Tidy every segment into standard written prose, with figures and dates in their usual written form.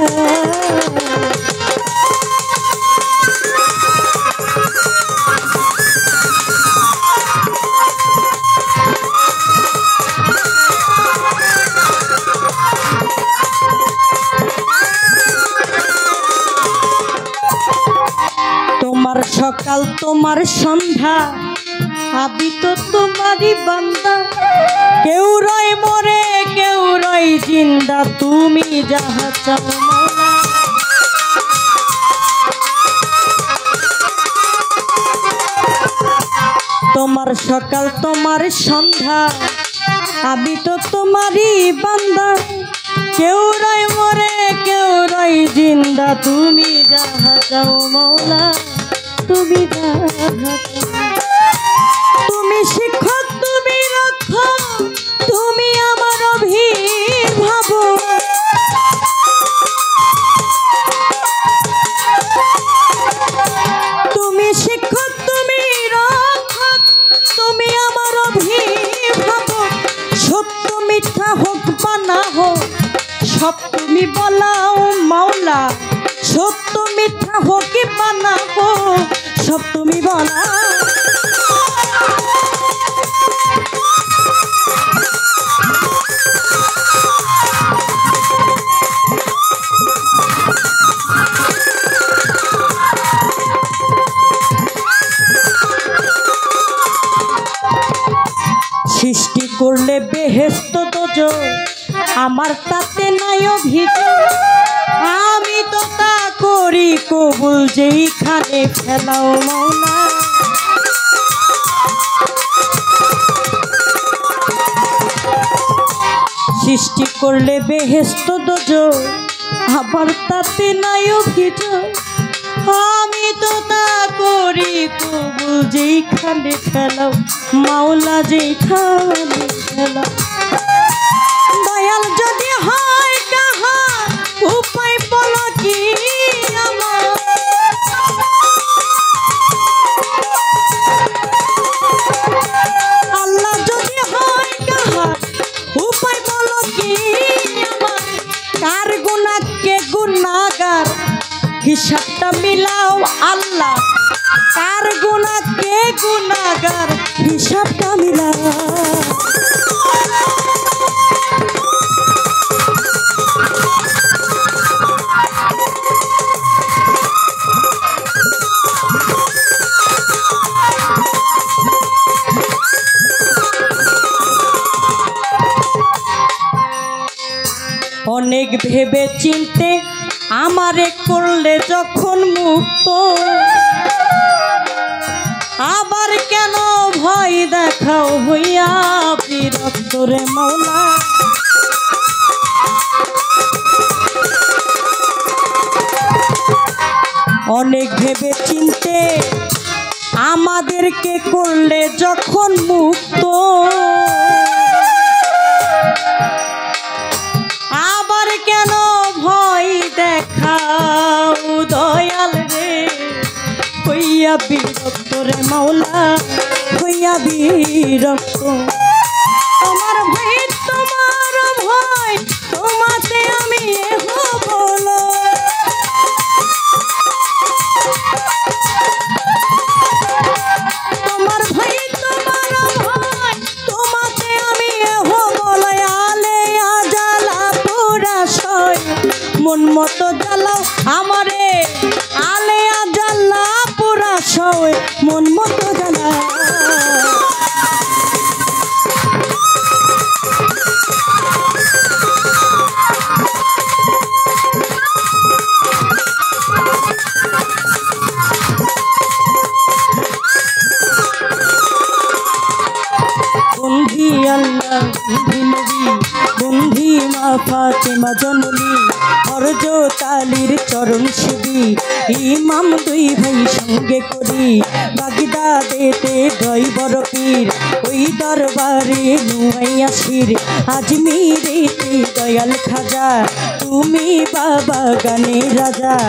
তোমার সকাল তোমার সন্ধ্যা আমি তো তোমারই বান্দা, কেউ রয় মরে কেউ রয় জিন্দা, তুমি যাহা চাও মৌলা। তোমার সকাল তোমার সন্ধ্যা আমি তো তোমারই বান্দা, কেউ রয় মরে কেউ রয় জিন্দা, তুমি যাহা চাও মৌলা, তুমি যাহা চাও। তুমি শিক্ষক তুমি রক্ষক তুমি আমার অভিভাবক, তুমি শিক্ষক তুমি রক্ষক তুমি আমার অভিভাবক, সত্য মিথ্যা হোক বা না হোক সব তুমি বলাও মাওলা, সত্য মিথ্যা হোক বা না হোক সব তুমি বলা। সৃষ্টি করলে বেহেশত দোজখ আমার তাতে নাই অভিযোগ, আমি তো তা করি কবুল যেইখানে ফেলাও মৌলা। সৃষ্টি করলে বেহেশত দোজখ আবার তাতে নাই অভিযোগ, আমি তো তা করি কবুল যেইখানে ফেলাও মাওলা, যেইখানে ফেলাও। দয়াল যদি হয় কাহার উপায় বলো কি আমার, আল্লাহ যদি হয় কাহার উপায় বলো কি আমার, কার গুনাহ কে গুনাহগার হিসাবটা মিলাও আল্লাহ, কার গুনাহ কে গুনাহগার হিসাবটা মিলাও। অনেক ভেবে চিনতে আমারে করলে যখন মুক্ত, আবার কেন ভয় দেখাও হইয়া বিরক্ত রে মাওলা। অনেক ভেবে চিনতে আমাদেরকে করলে যখন মুক্ত, আবার কেন ভয় দেখাও দয়াল রে, হইয়া বিরক্ত রে মাওলা, হইয়া বিরক্ত। তোমার ভয় তোমার ভয় তোমাতে আমি এহ বলো, তোমার ভয় তোমার ভয় তোমাতে আমি এহ বলো। আলে আজালা পুরা সয় মন মতো জ্বালাও আমারে, আলে আজালা পুরা সয় মন মতো জ্বালাও। বন্ধি আল্লাহ বন্ধি নবী বন্ধি মা ফাতেমা জননী, হরজ তালির চরণ সেবী ইমাম দুই ভাই সঙ্গে করি, বাগদাদেতে দয়বর পীর ওই দরবারে নুয়াইয়া শির, আজমিরেতে দয়াল খাজা তুমি বাবা গানে রাজা,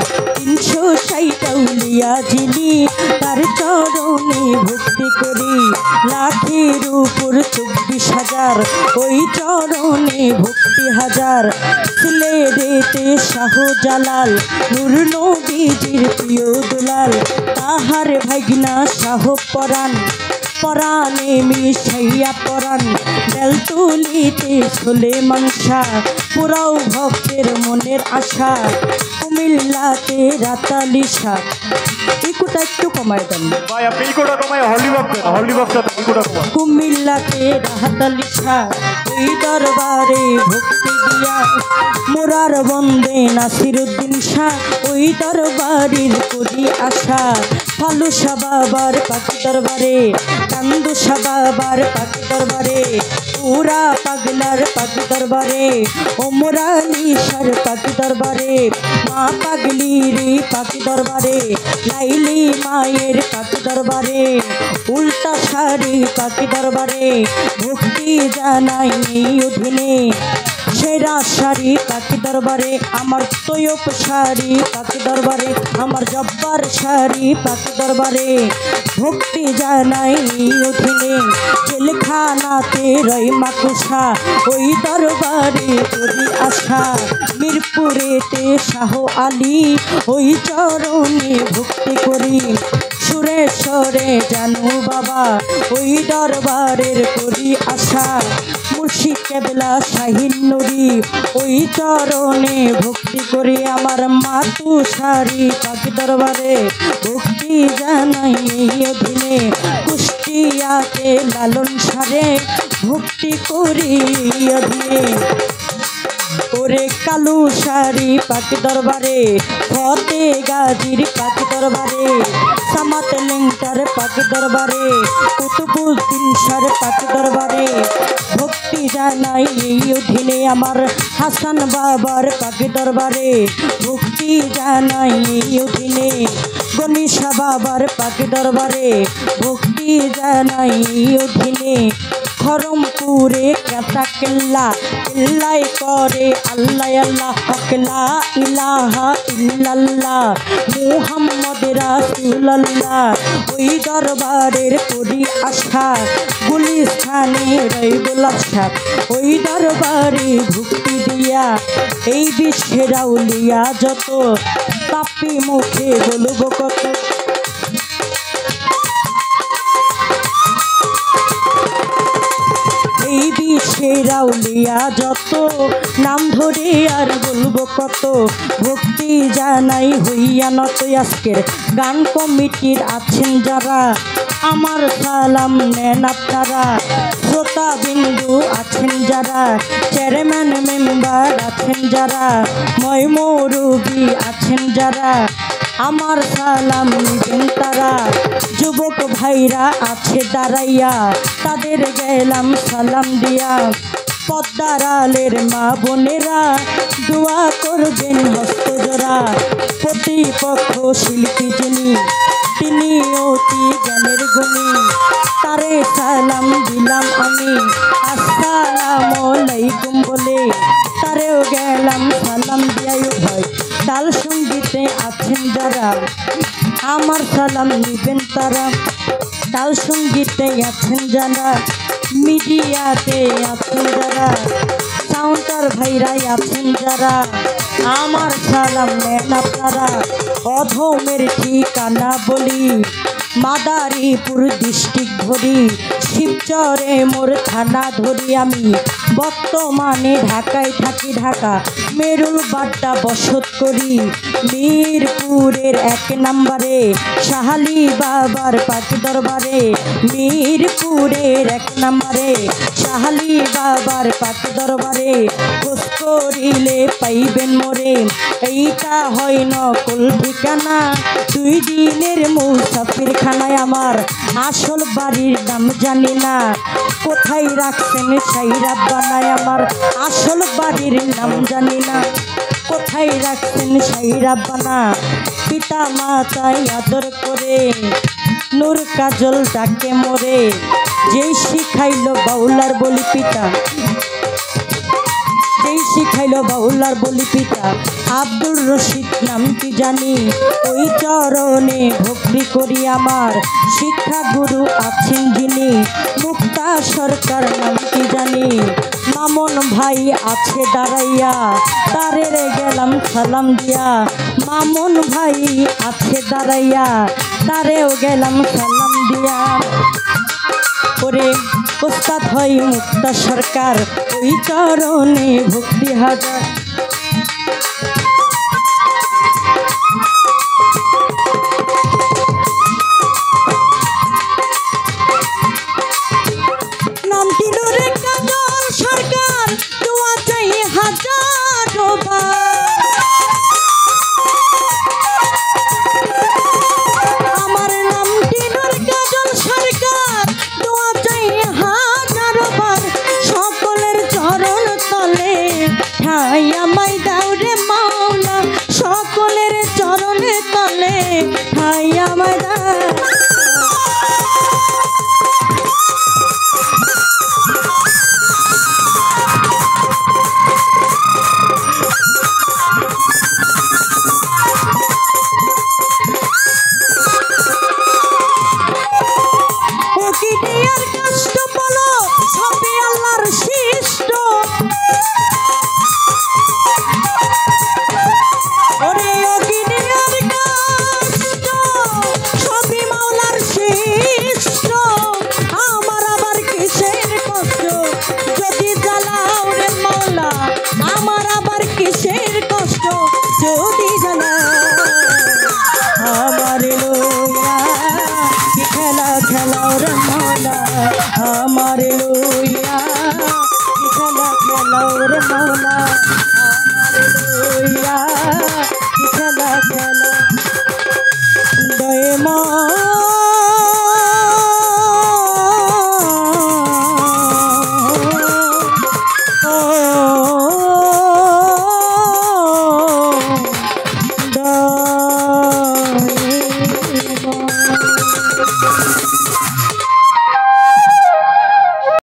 360 আউলিয়া যিনি তার চরণে ভক্তি করি লাখের উপর 24,000 ওই চরণে ভক্তি হাজার সিলেটেতে শাহজালাল নূর নবীজির প্রিয় দুলাল তাহার ভাগনা শাহ পরাণ পরাণে মিশাইয়া পরাণ বেলতুলিতে ছোলে মাংসা পুরাও ভক্তের মনের আশা কুমিল্লাতে রাতালিশা ইকুটা একটু কমায় দেন ভাই আপনি ইকুটা কমায় হলি বক্স ইকুটা কমায় কুমিল্লাতে রাতালিশা ওই দরবারে ভক্তি দিয়া মোরার বন্দে নাসিরউদ্দিন শাহ ওই দরবারের করি আশা ফালুসা বাবার পাখি দরবারে কান্দুসা বাবার পাখি দরবারে পুরা পাগলার পাখি দরবারে ওমরানিসার পাখি দরবারে মা পাগলির পাখি দরবারে লাইলি মায়ের পাখি দরবারে উল্টা শাড়ি পাখি দরবারে ভক্তি জানাই এই অধীনে সেরা শাড়ি পাখি দরবারে আমার তৈয়ব শাড়ি পাখি দরবারে আমার জব্বার শাড়ি পাখি দরবারে ভক্তি জানাই অধীনে জেলখানাতে রই মাকুসা ওই দরবারে করি আশা মিরপুরেতে শাহ আলী ওই চরণে ভক্তি করি সুরেশ্বরে জানু বাবা ওই দরবারের করি আশা মুর্শিদ কেবলা শাহিন নুরি ওই চরণে ভক্তি করি আমার মাতু শাড়ি পাখি দরবারে ভক্তি জানাই এই অধীনে কুষ্টিয়াতে লালন সারে ভক্তি করি অধীনে ওরে কালু শাড়ি পাখি দরবারে ফতে গাজির পাখি দরবারে সামাত লিংটার পাখি দরবারে কুতুবুদ্দিন শাহ পাখি দরবারে ভক্তি জানাই এই অধীনে আমার হাসান বাবার পাখি দরবারে ভক্তি জানাই এই অধীনে গণেশা বাবার পাখি দরবারে ভক্তি জানাই এই অধীনে খরমপুরে কেতা কেল্লা কেল্লাই করে আল্লাহ আল্লাহ লা ইলাহা ইল্লাল্লাহ মুহাম্মদ রাসূলুল্লাহ ওই দরবারের করি আশা গুলিস্তানে রইবুল আশা ওই দরবারে ভক্তি দিয়া এই বিশ্বের আউলিয়া যত পাপি মুখে বলবো কত এই বিশ্বের আউলিয়া যত নাম ধরে আর বলবো কত ভক্তি জানাই হইয়া নত আজকের গান কমিটির আছেন যারা আমার সালাম নেন আপনারা শ্রোতা বিন্দু আছেন যারা চেয়ারম্যান মেম্বার আছেন যারা ময়মরুবি আছেন যারা আমার সালাম নিবেন তারা যুবক ভাইরা আছে দাঁড়াইয়া তাদের গেলাম সালাম দিয়া পদ্মার আলের মা বোনেরা দোয়া করবেন হস্তজোড়া প্রতিপক্ষ শিল্পী যিনি তিনি অতি জ্ঞানের গুণী তারে সালাম দিলাম আমি আসসালামু আলাইকুম বলে তারেও গেলাম সালাম দিয়াই ভাই তাল সঙ্গীতে আছেন যারা আমার সালাম নিবেন তারা তাল সঙ্গীতে আছেন যারা মিডিয়াতে আছেন যারা কাউন্টার ভাইরাই আছেন যারা আমার সালাম নেন আপনারা অধমের ঠিকানা বলি মাদারীপুর ডিস্ট্রিক্ট ধরি শিবচরে মোর থানা ধরি আমি বর্তমানে ঢাকায় থাকি ঢাকা মেরুল বাড্ডা বসত করি মিরপুরের 1 নম্বরে শাহালি বাবার পাখি দরবারে মিরপুরের 1 নম্বরে শাহালি বাবার পাখি দরবারে খোঁজ করিলে পাইবেন মোরে এইটা হয় নকল ঠিকানা 2 দিনের মুসাফির খানায় আমার আসল বাড়ির নাম জানি না কোথায় রাখছেন সাইরা বানায় আমার আসল বাড়ির নাম জানি না কোথায় রাখছেন সাইরা বানা পিতা মাতাই আদর করে নূর কাজল ডাকে মোরে যেই শিখাইলো বাউলার বলি পিতা যেই শিখাইলো বাউলার বলি পিতা আব্দুর রশিদ নামটি জানি, ওই চরণে ভক্তি করি আমার শিক্ষা গুরু আছেন যিনি। মুক্তা সরকার নামটি জানি, মামুন ভাই আছে দাঁড়াইয়া, তারে গেলাম সালাম দিয়া। মামুন ভাই আছে দাঁড়াইয়া, তারেও গেলাম সালাম দিয়া। ওরে ওস্তাদ হয় মুক্তা সরকার, ওই চরণে ভক্তি হাজার। নামটি নূরে কাজল সরকার, দোয়া চাই হাজারবার। আমার নামটি নূরে কাজল সরকার, দোয়া চাই হাজারবার। সকলের চরণ তলে ঠাই আমায় দাও রে মাওলা, সকলের চরণ তলে ঠাই আমায় দাও। কষ্ট বলো সবই আল্লাহর সৃষ্ট, ওরে অগিনিয়ার কষ্ট সবই মাওলার সৃষ্ট। আমার আবার কিসের কষ্ট যদি জ্বালাও রে মাওলা, আমার আবার কিসের কষ্ট যদি জ্বালাও। আমার লইয়া কি খেলা খেলাও রে মাওলা, আমার লইয়া কি খেলা খেলাও রে মাওলা, আমার লইয়া কি খেলা খেলা। দয়ে